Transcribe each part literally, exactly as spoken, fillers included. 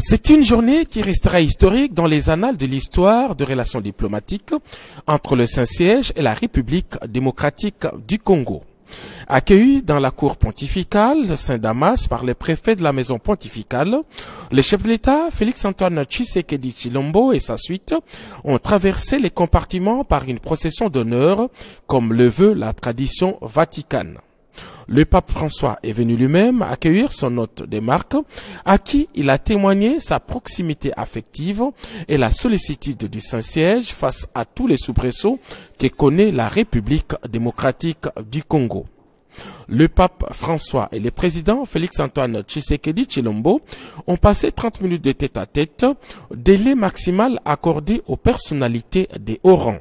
C'est une journée qui restera historique dans les annales de l'histoire de relations diplomatiques entre le Saint-Siège et la République démocratique du Congo. Accueilli dans la cour pontificale Saint-Damas par le préfet de la maison pontificale, le chef de l'État, Félix-Antoine Tshisekedi Tshilombo et sa suite, ont traversé les compartiments par une procession d'honneur, comme le veut la tradition vaticane. Le pape François est venu lui-même accueillir son hôte des marques, à qui il a témoigné sa proximité affective et la sollicitude du Saint-Siège face à tous les soubresauts que connaît la République démocratique du Congo. Le pape François et le président Félix-Antoine Tshisekedi Tshilombo ont passé trente minutes de tête-à-tête, délai maximal accordé aux personnalités des hauts rangs.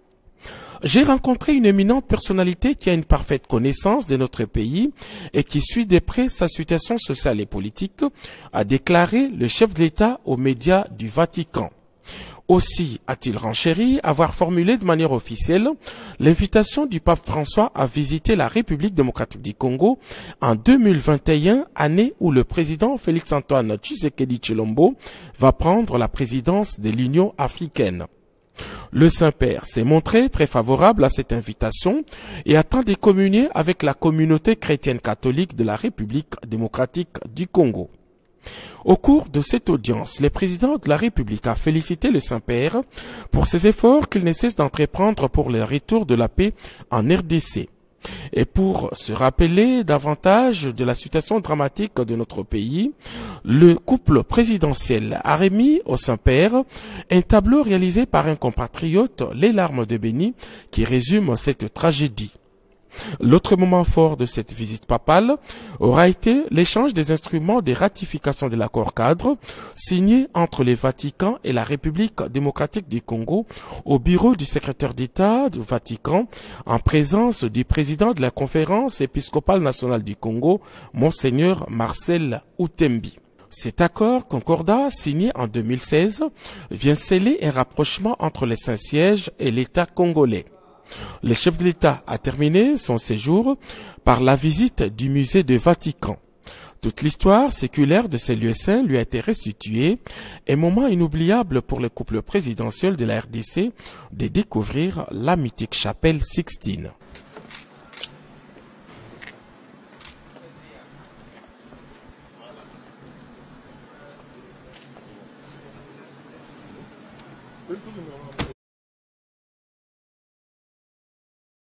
J'ai rencontré une éminente personnalité qui a une parfaite connaissance de notre pays et qui suit de près sa situation sociale et politique, a déclaré le chef de l'État aux médias du Vatican. Aussi a-t-il renchéri avoir formulé de manière officielle l'invitation du pape François à visiter la République démocratique du Congo en deux mille vingt et un, année où le président Félix-Antoine Tshisekedi Tshilombo va prendre la présidence de l'Union africaine. Le Saint-Père s'est montré très favorable à cette invitation et attend de communier avec la communauté chrétienne catholique de la République démocratique du Congo. Au cours de cette audience, le président de la République a félicité le Saint-Père pour ses efforts qu'il ne cesse d'entreprendre pour le retour de la paix en R D C. Et pour se rappeler davantage de la situation dramatique de notre pays, le couple présidentiel a remis au Saint-Père un tableau réalisé par un compatriote, Les larmes de Béni, qui résume cette tragédie. L'autre moment fort de cette visite papale aura été l'échange des instruments de ratification de l'accord cadre signé entre le Vatican et la République démocratique du Congo au bureau du secrétaire d'État du Vatican en présence du président de la conférence épiscopale nationale du Congo, Monseigneur Marcel Outembi. Cet accord concordat signé en deux mille seize vient sceller un rapprochement entre le Saint-Siège et l'État congolais. Le chef de l'État a terminé son séjour par la visite du musée du Vatican. Toute l'histoire séculaire de ces lieux saints lui a été restituée, un moment inoubliable pour le couple présidentiel de la R D C de découvrir la mythique chapelle Sixtine.